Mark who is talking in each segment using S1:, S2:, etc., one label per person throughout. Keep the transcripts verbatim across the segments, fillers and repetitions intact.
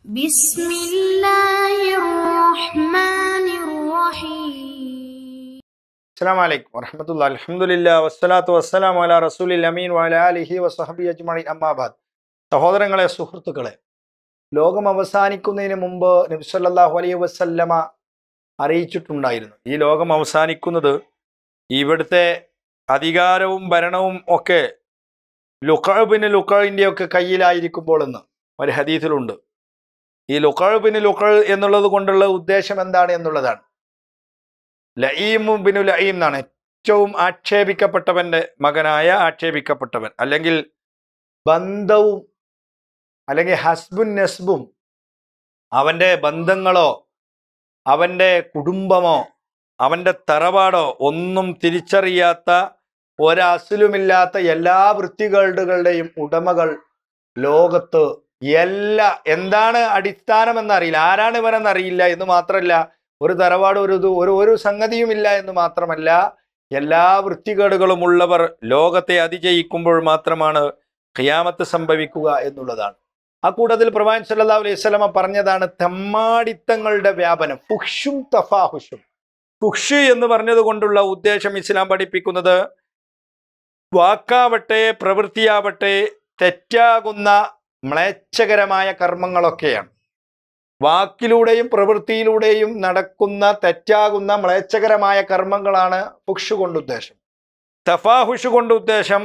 S1: Bismillahirrahmanirrahim.
S2: Assalamu alaikum warahmatullahi alhamdulillah wassalatu wassalamu ala rasulil amin wa ala alihi wa sahbihi ajma'in amma ba'd. സഹോദരങ്ങളെ, സുഹൃത്തുക്കളെ, ലോകം അവസാനിക്കുന്നതിന് മുമ്പ് നബി സല്ലല്ലാഹു അലൈഹി വസല്ലമ അറിയിച്ചിട്ടുണ്ടായിരുന്നു, ഈ ലോകം അവസാനിക്കുന്നത് ഇവിടുത്തെ അധികാരവും ഭരണവും ഒക്കെ ലുഖഅബിന് ലുഖഇൻ്റെ ഒക്കെ കയ്യിലായിരിക്കുമ്പോൾ എന്ന് ഒരു ഹദീസിലുണ്ട്. ഈ ലുഖഅബിന് ലുഖഅ എന്നുള്ളത് കൊണ്ടുള്ള ഉദ്ദേശം എന്താണ് എന്നുള്ളതാണ്. ലഈം ബിനു ലഈം എന്നാണ്, ഏറ്റവും ആക്ഷേപിക്കപ്പെട്ടവന്റെ മകനായ ആക്ഷേപിക്കപ്പെട്ടവൻ, അല്ലെങ്കിൽ ബന്ധവും അല്ലെങ്കിൽ ഹസ്ബുൻ നസ്ബും, അവൻ്റെ ബന്ധങ്ങളോ അവൻ്റെ കുടുംബമോ അവൻ്റെ തറവാടോ ഒന്നും തിരിച്ചറിയാത്ത ഒരസിലുമില്ലാത്ത എല്ലാ വൃത്തികേടുകളുടെയും ഉടമകൾ ലോകത്ത് എല്ലാ എന്താണ് അടിസ്ഥാനമെന്നറിയില്ല, ആരാണ് ഇവരെന്നറിയില്ല എന്ന് മാത്രമല്ല, ഒരു തറവാട് ഒരു ഒരു ഒരു സംഗതിയുമില്ല എന്ന് മാത്രമല്ല, എല്ലാ വൃത്തികേടുകളും ഉള്ളവർ ലോകത്തെ അതിജയിക്കുമ്പോൾ മാത്രമാണ് ഖിയാമത്ത് സംഭവിക്കുക എന്നുള്ളതാണ്. ആ കൂട്ടത്തിൽ പ്രവാചകൻ സല്ലല്ലാഹു അലൈഹി വസല്ലമ പറഞ്ഞതാണ് തെമ്മാടിത്തങ്ങളുടെ വ്യാപനം, ഫുഹ്ഷും തഫാഹുഷും. ഫുഹ്ഷ് എന്ന് പറഞ്ഞത് കൊണ്ടുള്ള ഉദ്ദേശം ഇസ്ലാം പഠിപ്പിക്കുന്നത് വാക്കാവട്ടെ പ്രവൃത്തിയാവട്ടെ തെറ്റാകുന്ന മ്ലേച്ഛകരമായ കർമ്മങ്ങളൊക്കെയാണ്. വാക്കിലൂടെയും പ്രവൃത്തിയിലൂടെയും നടക്കുന്ന തെറ്റാകുന്ന മ്ലേച്ഛകരമായ കർമ്മങ്ങളാണ് ഫുഹ്ഷ് കൊണ്ട് ഉദ്ദേശം. തഫാഹുഷ് കൊണ്ട് ഉദ്ദേശം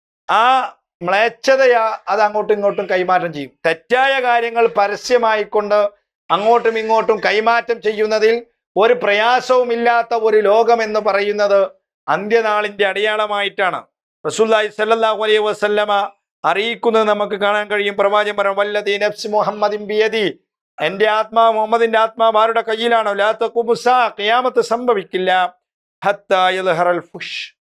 S2: ആ മ്ലേച്ഛതയാ അത് അങ്ങോട്ടും ഇങ്ങോട്ടും കൈമാറ്റം ചെയ്യും. തെറ്റായ കാര്യങ്ങൾ പരസ്യമായിക്കൊണ്ട് അങ്ങോട്ടും ഇങ്ങോട്ടും കൈമാറ്റം ചെയ്യുന്നതിൽ ഒരു പ്രയാസവുമില്ലാത്ത ഒരു ലോകം എന്ന് പറയുന്നത് അന്ത്യനാളിന്റെ അടയാളമായിട്ടാണ് റസൂലുള്ളാഹി സ്വല്ലല്ലാഹു അലൈഹി വസല്ലമ അറിയിക്കുന്നത് നമുക്ക് കാണാൻ കഴിയും. പ്രവാചകൻ പറഞ്ഞു, വല്ലദീ നഫ്സി മുഹമ്മദിൻ ബിയദി, എൻ്റെ ആത്മാവ് മുഹമ്മദിന്റെ ആത്മാവ് ആരുടെ കയ്യിലാണോ, ലാ തഖൂമു സാ, ഖിയാമത്ത് സംഭവിക്കില്ല, ഹത്താ യദ്ഹറൽ ഫുഹ്ഷ്,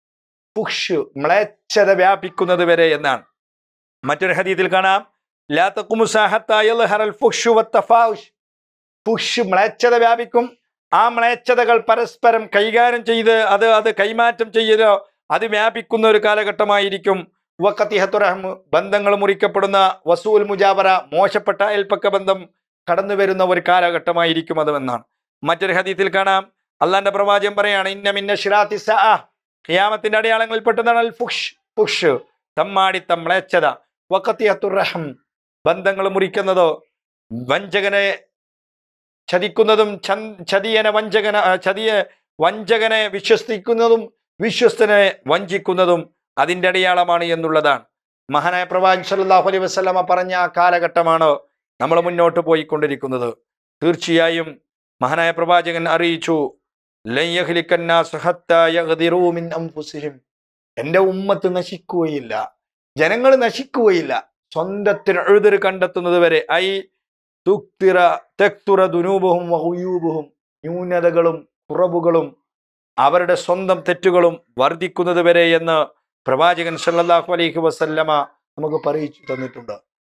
S2: ഫുഹ്ഷ് മ്ലേച്ഛത വ്യാപിക്കുന്നത് വരെ എന്നാണ്. മറ്റൊരു ഹദീസിൽ കാണാം, ലാ തഖൂമു സാ ഹത്താ യദ്ഹറൽ ഫുഹ്ഷു വത്തഫാഹുഷ്, ഫുഹ്ഷ് മ്ലേച്ഛത വ്യാപിക്കും. ആ മ്ലേച്ഛതകൾ പരസ്പരം കൈകാര്യം ചെയ്ത് അത് അത് കൈമാറ്റം ചെയ്ത് അത് വ്യാപിക്കുന്ന ഒരു കാലഘട്ടമായിരിക്കും. വഖതിഹത്തു റഹ്മ്, ബന്ധങ്ങൾ മുറിക്കപ്പെടുന്ന, വസൂൽ മുജാവറ, മോശപ്പെട്ട അയൽപക്ക ബന്ധം കടന്നു വരുന്ന ഒരു കാലഘട്ടമായിരിക്കും അത് എന്നാണ്. മറ്റൊരു ഹദീസിൽ കാണാം, അള്ളാന്റെ പ്രവാചകൻ പറയാണ്, ഇന്ന മിന്ന ശിറാത്തി സഅ, ഖിയാമത്തിന്റെ അടയാളങ്ങളിൽ പെട്ടതാണ് അൽ ഫുഹ്ഷ്, ഫുഹ്ഷ് തമ്മാടിത്തം, മ്ലേച്ഛത. വഖതിഹത്തു റഹ്മ്, ബന്ധങ്ങൾ മുറിക്കുന്നതോ, വഞ്ചകനെ ചതിക്കുന്നതും ചതിയനെ വഞ്ചകന ചതിയെ വഞ്ചകനെ വിശ്വസിക്കുന്നതും വിശ്വസ്തനെ വഞ്ചിക്കുന്നതും അതിൻ്റെ അടയാളമാണ് എന്നുള്ളതാണ്. മഹാനായ പ്രവാചകൻ സല്ലല്ലാഹു അലൈഹി വസല്ലമ പറഞ്ഞ ആ കാലഘട്ടമാണ് നമ്മൾ മുന്നോട്ട് പോയിക്കൊണ്ടിരിക്കുന്നത്. തീർച്ചയായും മഹാനായ പ്രവാചകൻ അറിയിച്ചു, ലൻ യഹ്ലിക്കന്നാസ് ഹത്താ യഗ്ദിറൂ മിൻ അൻഫുസിഹിം, എൻ്റെ ഉമ്മത്ത് നശിക്കുകയില്ല, ജനങ്ങൾ നശിക്കുകയില്ല സ്വന്തത്തിന് എഴുതര് കണ്ടെത്തുന്നത് വരെ. ഐ തുക്തിറ തക്തുറ ദുനൂബുഹും വഗുയൂബുഹും, ന്യൂനതകളും കുറവുകളും അവരുടെ സ്വന്തം തെറ്റുകളും വർദ്ധിക്കുന്നത് വരെ എന്ന് പ്രവാചകൻ സല്ലല്ലാഹു അലൈഹി വസല്ലമ നമുക്ക് പറയിച്ചു തന്നിട്ടുണ്ട്.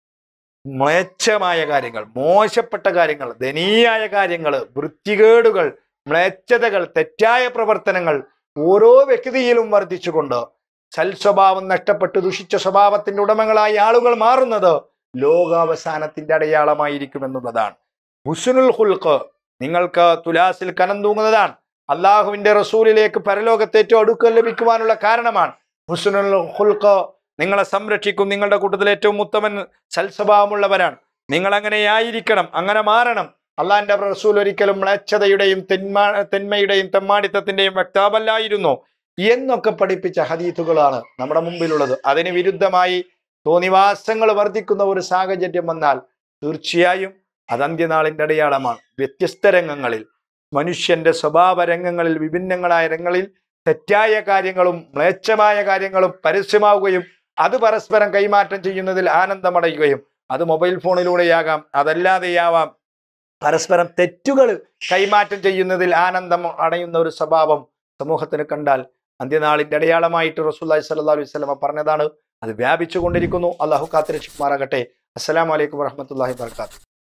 S2: മ്ലേച്ഛമായ കാര്യങ്ങൾ, മോശപ്പെട്ട കാര്യങ്ങൾ, ദനീയായ കാര്യങ്ങൾ, വൃത്തികേടുകൾ, മ്ലേച്ഛതകൾ, തെറ്റായ പ്രവർത്തനങ്ങൾ ഓരോ വ്യക്തിയിലും വർദ്ധിച്ചുകൊണ്ട് സൽസ്വഭാവം നഷ്ടപ്പെട്ട് ദുഷിച്ച സ്വഭാവത്തിന്റെ ഉടമകളായി ആളുകൾ മാറുന്നത് ലോകാവസാനത്തിന്റെ അടയാളമായിരിക്കും എന്നുള്ളതാണ്. ഹുസ്നുൽ ഖുൽഖ് നിങ്ങൾക്ക് തുലാസിൽ കനം തൂങ്ങുന്നതാണ്. അള്ളാഹുവിന്റെ റസൂലിലേക്ക് പരലോകത്ത് ഏറ്റവും അടുക്കൽ ലഭിക്കുവാനുള്ള കാരണമാണ്. ഹുസ്നുൽ ഖുൽഖ് നിങ്ങളെ സംരക്ഷിക്കും. നിങ്ങളുടെ കൂട്ടത്തിൽ ഏറ്റവും ഉത്തമൻ സൽസ്വഭാവമുള്ളവരാണ്. നിങ്ങൾ അങ്ങനെയായിരിക്കണം, അങ്ങനെ മാറണം. അള്ളാഹിന്റെ റസൂൽ ഒരിക്കലും മ്ലേച്ഛതയുടെയും തെന്മാ തെന്മയുടെയും തെമ്മാടിത്തത്തിന്റെയും വക്താവല്ലായിരുന്നു എന്നൊക്കെ പഠിപ്പിച്ച ഹദീസുകളാണ് നമ്മുടെ മുമ്പിലുള്ളത്. അതിന് വിരുദ്ധമായി തോന്നിവാസങ്ങൾ വർദ്ധിക്കുന്ന ഒരു സാഹചര്യം വന്നാൽ തീർച്ചയായും അത് അന്ത്യനാളിന്റെ അടയാളമാണ്. വ്യത്യസ്ത രംഗങ്ങളിൽ, മനുഷ്യന്റെ സ്വഭാവ രംഗങ്ങളിൽ, വിഭിന്നങ്ങളായ രംഗങ്ങളിൽ തെറ്റായ കാര്യങ്ങളും മ്ലേച്ഛമായ കാര്യങ്ങളും പരസ്യമാവുകയും അത് പരസ്പരം കൈമാറ്റം ചെയ്യുന്നതിൽ ആനന്ദമടയുകയും, അത് മൊബൈൽ ഫോണിലൂടെയാകാം, അതല്ലാതെയാവാം, പരസ്പരം തെറ്റുകൾ കൈമാറ്റം ചെയ്യുന്നതിൽ ആനന്ദം അടയുന്ന ഒരു സ്വഭാവം സമൂഹത്തിന് കണ്ടാൽ അന്ത്യനാളിന്റെ അടയാളമായിട്ട് റസൂലുള്ളാഹി സ്വല്ലല്ലാഹു അലൈഹി വസല്ലമ പറഞ്ഞതാണ്. അത് വ്യാപിച്ചു കൊണ്ടിരിക്കുന്നു. അള്ളാഹു കാത്തുരക്ഷിക്കുമാറാകട്ടെ. അസ്സലാമു അലൈക്കും വറഹ്മത്തുള്ളാഹി വബറകാതുഹു.